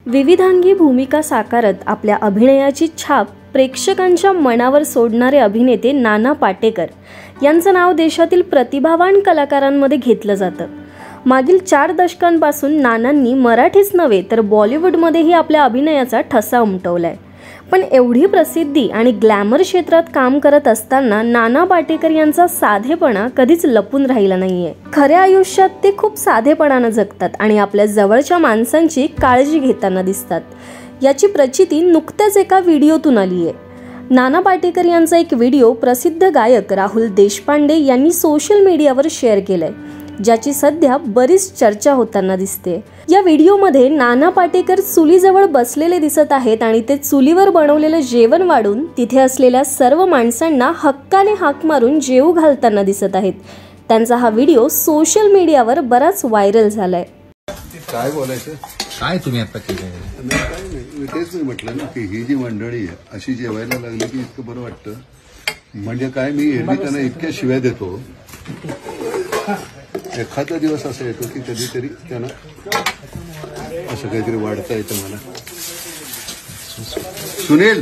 विविधांगी भूमिका साकारत आपल्या अभिनयाची छाप प्रेक्षकांच्या मनावर सोडणारे अभिनेते नाना पाटेकर यांचं नाव देशातील प्रतिभावान कलाकारांमध्ये घेतलं जातं। मागील 4 दशकांपासून नानांनी मराठीच नव्हे तर बॉलिवूडमध्येही आपल्या अभिनयाचा ठसा उमटवलाय। पण एवढी प्रसिद्धी आणि ग्लॅमर क्षेत्रात काम करत असताना नाना पाटेकर यांचा साधेपणा कधीच लपून राहिला नाहीये। खऱ्या आयुष्यात ते खूप साधेपणाने जगतात आणि आपल्या जवळच्या माणसांची काळजी घेताना दिसतात। याची प्रचिती नुकत्याच एका व्हिडिओतून आली आहे। नाना पाटेकर यांचा एक व्हिडिओ प्रसिद्ध गायक राहुल देशपांडे यांनी सोशल मीडियावर शेअर केलाय, ज्याची सध्या बरीच चर्चा होताना दिसते। या व्हिडिओमध्ये नाना पाटेकर चुलीजवळ बसलेले दिसत आहेत आणि ते चुलीवर बनवलेले जेवण वाढून तिथे असलेल्या सर्व माणसांना हक्काने हाक मारून जेवू घालताना दिसत आहेत। त्यांचा हा व्हिडिओ सोशल मीडियावर बराच व्हायरल झालाय। काय बोलायचं काय तुम्ही आता केलं? मी तेच म्हटलं ना की ही जी मंडळी आहे अशी जेवायला लागली की इतकं बरं वाटतं। म्हणजे काय, मी एरवी त्यांना इतक्या शिव्या देतो, एखादा दिवस असा येतो की कधीतरी त्यांना असं काहीतरी वाढता येतं मला। सुनील